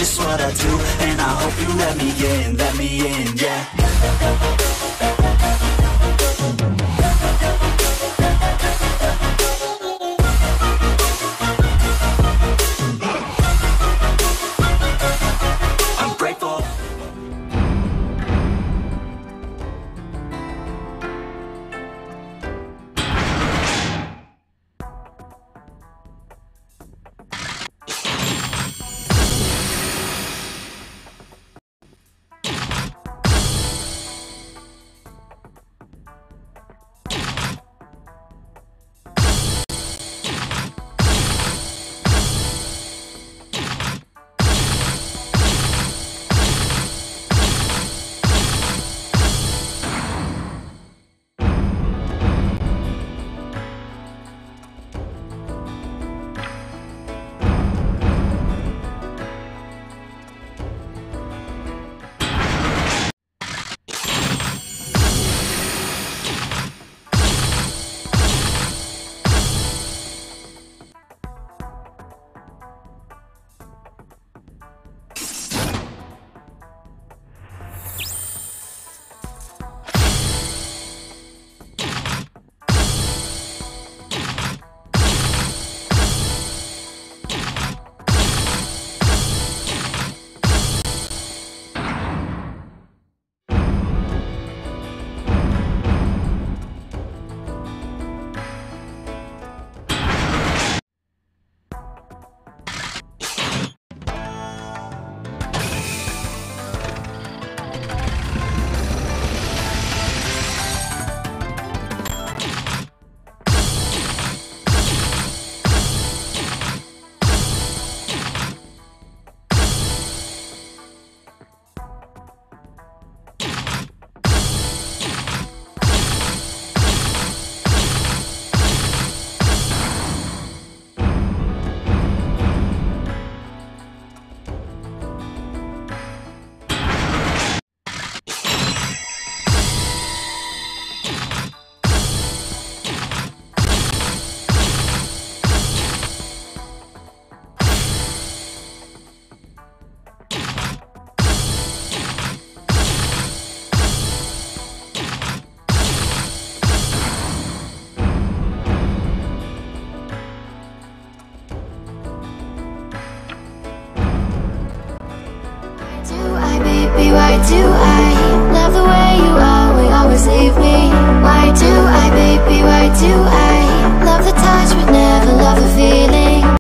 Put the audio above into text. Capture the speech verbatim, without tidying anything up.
just what I do, and I hope you let me in, let me in, yeah. I'm grateful. Why do I love the way you are, will always leave me? Why do I, baby, why do I love the touch but never love the feeling?